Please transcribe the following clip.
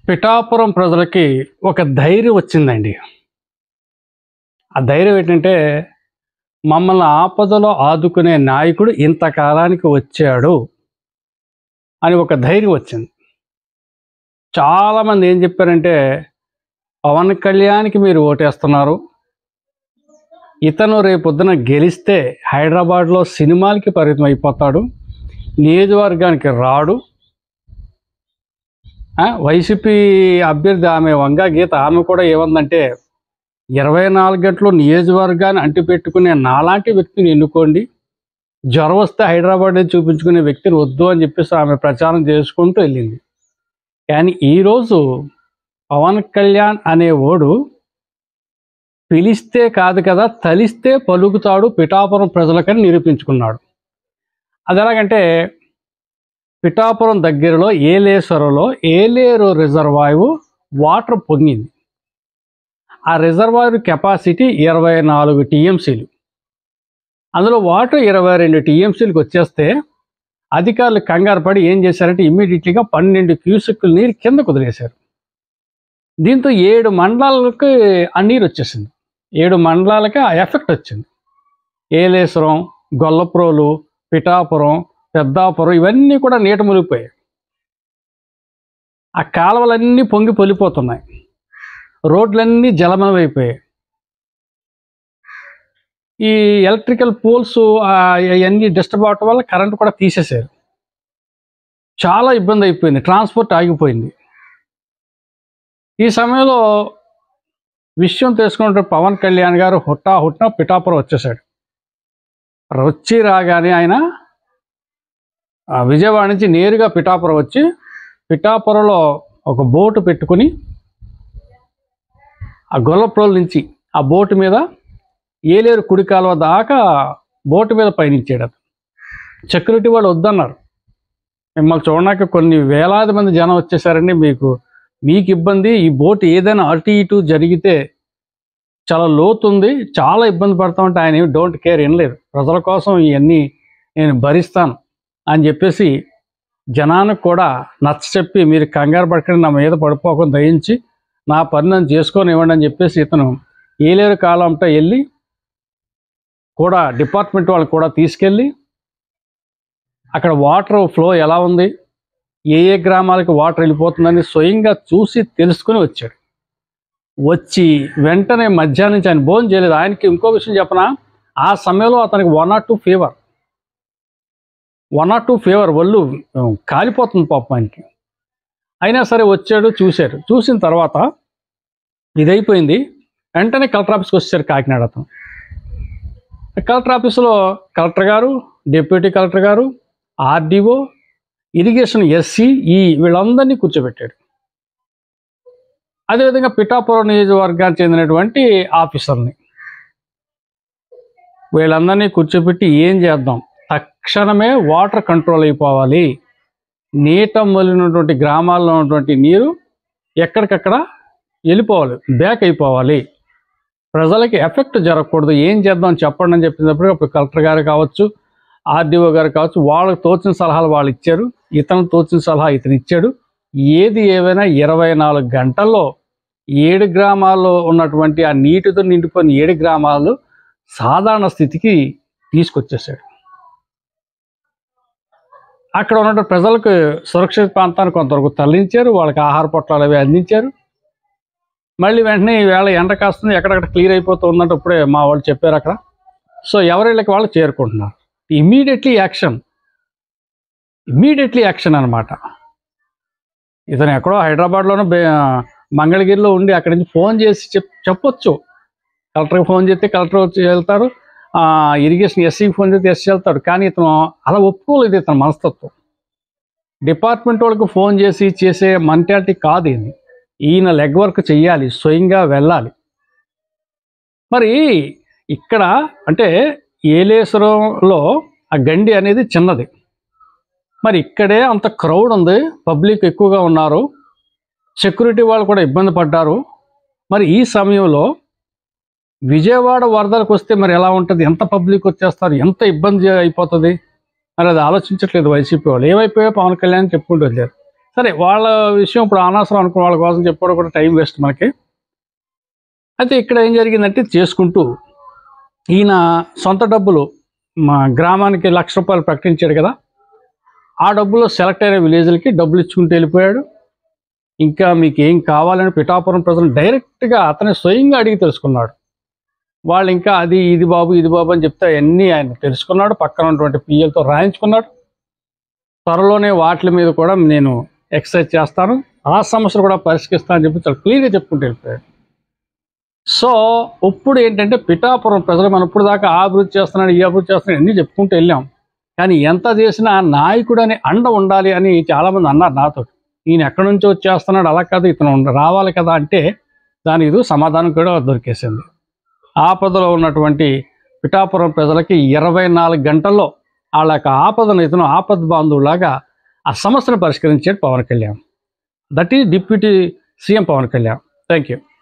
పిఠాపురం ప్రజలకి ఒక ధైర్యం వచ్చిందండి. ఆ ధైర్యం ఏంటంటే, మమ్మల్ని ఆపదలో ఆదుకునే నాయకుడు ఇంతకాలానికి వచ్చాడు అని ఒక ధైర్యం వచ్చింది. చాలామంది ఏం చెప్పారంటే, పవన్ కళ్యాణ్‌కి మీరు ఓటేస్తున్నారు. ఇతను రేపొద్దున గెలిస్తే హైదరాబాద్‌లో సినిమాలకి పరిమితం అయిపోతాడు. నియోజకవర్గానికి రాడు. వైసీపీ అభ్యర్థి ఆమె వంగా గీత ఆమె కూడా ఏమందంటే 24 గంటలు నియోజకవర్గాన్ని అంటిపెట్టుకునే నాలాంటి వ్యక్తిని ఎన్నుకోండి, జ్వరం వస్తే హైదరాబాద్ చూపించుకునే వ్యక్తిని వద్దు అని చెప్పేసి ఆమె ప్రచారం చేసుకుంటూ వెళ్ళింది. కానీ ఈరోజు పవన్ కళ్యాణ్ అనే ఓడు పిలిస్తే కాదు కదా, తలిస్తే పలుకుతాడు పిఠాపురం ప్రజలకని నిరూపించుకున్నాడు. అది ఎలాగంటే, పిఠాపురం దగ్గరలో ఏలేశ్వరంలో ఏలేరు రిజర్వాయరు వాటర్ పొంగింది. ఆ రిజర్వాయర్ కెపాసిటీ 24 టీఎంసీలు. అందులో వాటర్ 22 టీఎంసీలకు వచ్చేస్తే అధికారులు కంగారు పడి ఏం చేశారంటే ఇమ్మీడియట్లీగా 12 క్యూసెక్కుల నీరు కింద కుదిరేశారు. దీంతో 7 మండలాలకు ఆ నీరు వచ్చేసింది. 7 మండలాలకి ఆ ఎఫెక్ట్ వచ్చింది. ఏలేశ్వరం, గొల్లప్రోలు, పిఠాపురం, పెద్దాపురం ఇవన్నీ కూడా నీట మునిగిపోయాయి. ఆ కాలువలన్నీ పొంగి పొలిపోతున్నాయి. రోడ్లన్నీ జలమయమైపోయాయి. ఈ ఎలక్ట్రికల్ పోల్స్ అవన్నీ డిస్టర్బ్ అవటం వల్ల కరెంటు కూడా తీసేశారు. చాలా ఇబ్బంది అయిపోయింది. ట్రాన్స్పోర్ట్ ఆగిపోయింది. ఈ సమయంలో విషయం తెలుసుకుంటే పవన్ కళ్యాణ్ గారు హుట్టా పిఠాపురం వచ్చేసాడు. వచ్చి రాగానే ఆయన విజయవాడ నుంచి నేరుగా పిఠాపురం వచ్చి పిఠాపురంలో ఒక బోటు పెట్టుకుని ఆ గొల్లప్రోలు నుంచి ఆ బోటు మీద ఏలేరు కుడి కాలువ దాకా బోటు మీద పయనించాడు. సెక్యూరిటీ వాళ్ళు వద్దన్నారు. మిమ్మల్ని చూడడానికి కొన్ని వేలాది మంది జనం వచ్చేసారండి, మీకు ఇబ్బంది, ఈ బోటు ఏదైనా అటు ఇటు జరిగితే చాలా లోతుంది, చాలా ఇబ్బంది పడతామంటే ఆయన ఏమి డోంట్ కేర్ వినలేదు. ప్రజల కోసం ఇవన్నీ నేను భరిస్తాను అని చెప్పేసి జనానికి కూడా నచ్చ చెప్పి, మీరు కంగారు పడకండి, నా మీద పడిపోకుండా దయించి నా పని నన్ను చేసుకొని ఇవ్వండి అని చెప్పేసి ఇతను ఏలేరు కాలంతో వెళ్ళి కూడా డిపార్ట్మెంట్ వాళ్ళని కూడా తీసుకెళ్ళి అక్కడ వాటర్ ఫ్లో ఎలా ఉంది, ఏ గ్రామాలకు వాటర్ వెళ్ళిపోతుందని స్వయంగా చూసి తెలుసుకుని వచ్చాడు. వచ్చి వెంటనే మధ్యాహ్నం నుంచి ఆయన భోజనం చేయలేదు. ఆయనకి ఇంకో విషయం చెప్పనా, ఆ సమయంలో అతనికి 102 ఫీవర్, ఒళ్ళు కాలిపోతుంది పాపం ఆయనకి. అయినా సరే వచ్చాడు, చూసిన తర్వాత ఇదైపోయింది. వెంటనే కలెక్టర్ ఆఫీస్కి వచ్చారు కాకినాడ. అతను కలెక్టర్ ఆఫీసులో కలెక్టర్ గారు, డిప్యూటీ కలెక్టర్ గారు, ఆర్డీఓ, ఇరిగేషన్ ఎస్సీ వీళ్ళందరినీ కూర్చోబెట్టాడు. అదేవిధంగా పిఠాపురం నియోజకవర్గానికి చెందినటువంటి ఆఫీసర్ని వీళ్ళందరినీ కూర్చోబెట్టి ఏం చేద్దాం, తక్షణమే వాటర్ కంట్రోల్ అయిపోవాలి, నీట మొలినటువంటి గ్రామాల్లో ఉన్నటువంటి నీరు ఎక్కడికక్కడ వెళ్ళిపోవాలి, బ్యాక్ అయిపోవాలి, ప్రజలకి ఎఫెక్ట్ జరగకూడదు, ఏం చేద్దాం చెప్పండి అని చెప్పినప్పుడు అప్పుడు కలెక్టర్ గారు కావచ్చు, ఆర్డీఓ గారు కావచ్చు, వాళ్ళకి తోచిన సలహాలు వాళ్ళు ఇచ్చారు, ఇతను తోచిన సలహా ఇతను ఇచ్చాడు. ఏది ఏవైనా 24 గంటల్లో 7 గ్రామాల్లో ఉన్నటువంటి ఆ నీటితో నిండిపోయిన 7 గ్రామాలు సాధారణ స్థితికి తీసుకొచ్చేసాడు. అక్కడ ఉన్నటువంటి ప్రజలకు సురక్షిత ప్రాంతాన్ని కొంతవరకు తరలించారు, వాళ్ళకి ఆహార పొట్లాలు అవి అందించారు. మళ్ళీ వెంటనే ఈవేళ ఎండ కాస్తుంది, ఎక్కడెక్కడ క్లియర్ అయిపోతూ ఉందంటే ఇప్పుడే మా వాళ్ళు చెప్పారు అక్కడ. సో ఎవరిళ్ళకి వాళ్ళు చేరుకుంటున్నారు. ఇమీడియట్లీ యాక్షన్ అనమాట. ఇతను ఎక్కడో హైదరాబాద్లోనూ మంగళగిరిలో ఉండి అక్కడి నుంచి ఫోన్ చేసి చెప్పొచ్చు. కలెక్టర్కి ఫోన్ చేస్తే కలెక్టర్ వచ్చి వెళ్తారు, ఇరిగేషన్ ఎస్సీకి ఫోన్ చేస్తే ఎస్సీ వెళ్తాడు. కానీ ఇతను అలా ఒప్పుకోలేదు. ఇతను మనస్తత్వం డిపార్ట్మెంట్ వాళ్ళకి ఫోన్ చేసి చేసే మెంటాలిటీ కాదు ఇది. ఈయన లెగ్ వర్క్ చెయ్యాలి, స్వయంగా వెళ్ళాలి. మరి ఇక్కడ అంటే ఏలేశ్వరంలో ఆ గండి అనేది చిన్నది, మరి ఇక్కడే అంత క్రౌడ్ ఉంది, పబ్లిక్ ఎక్కువగా ఉన్నారు, సెక్యూరిటీ వాళ్ళు కూడా ఇబ్బంది పడ్డారు. మరి ఈ సమయంలో విజయవాడ వరదలకు వస్తే మరి ఎలా ఉంటుంది, ఎంత పబ్లిక్ వచ్చేస్తారు, ఎంత ఇబ్బంది అయిపోతుంది, మరి అది ఆలోచించట్లేదు వైసీపీ వాళ్ళు. ఏమైపోయా పవన్ కళ్యాణ్ చెప్పుకుంటూ వెళ్ళారు. సరే వాళ్ళ విషయం ఇప్పుడు అనవసరం అనుకున్న వాళ్ళ కోసం చెప్పడం కూడా టైం వేస్ట్ మనకి. అయితే ఇక్కడ ఏం జరిగిందంటే చేసుకుంటూ ఈయన సొంత డబ్బులు మా గ్రామానికి ₹1,00,000 ప్రకటించాడు కదా, ఆ డబ్బులో సెలెక్ట్ అయిన విలేజ్లకి డబ్బులు ఇచ్చుకుంటూ వెళ్ళిపోయాడు. ఇంకా మీకు ఏం కావాలని పిఠాపురం ప్రజలు డైరెక్ట్గా అతని స్వయంగా అడిగి తెలుసుకున్నాడు. వాళ్ళు ఇంకా అది ఇది బాబు ఇది బాబు అని చెప్తే అవన్నీ ఆయన తెలుసుకున్నాడు. పక్కన ఉన్నటువంటి పిఎలతో రాయించుకున్నాడు. త్వరలోనే వాటి మీద కూడా నేను ఎక్సర్సైజ్ చేస్తాను, ఆ సమస్యలు కూడా పరిష్కరిస్తాను అని చెప్పి చాలా క్లియర్గా చెప్పుకుంటూ వెళ్ళిపోయాడు. సో ఇప్పుడు ఏంటంటే పిఠాపురం ప్రజలు మనం ఇప్పుడు దాకా ఆ అభివృద్ధి చేస్తున్నాడు, ఈ అభివృద్ధి చేస్తున్నాడు అన్నీ చెప్పుకుంటూ వెళ్ళాం. కానీ ఎంత చేసినా నాయకుడు అని అండ ఉండాలి అని చాలామంది అన్నారు నాతో. ఈయన ఎక్కడి నుంచో వచ్చేస్తున్నాడు, అలా కాదు ఇతను రావాలి కదా అంటే దానికి ఇది సమాధానం కూడా దొరికేసింది. ఆపదలో ఉన్నటువంటి పిఠాపురం ప్రజలకి 24 గంటల్లో వాళ్ళ యొక్క ఆపదను ఇతను ఆపద్ బాంధవులాగా ఆ సమస్యను పరిష్కరించాడు Pawan Kalyan. That is deputy CM Pawan Kalyan. Thank you.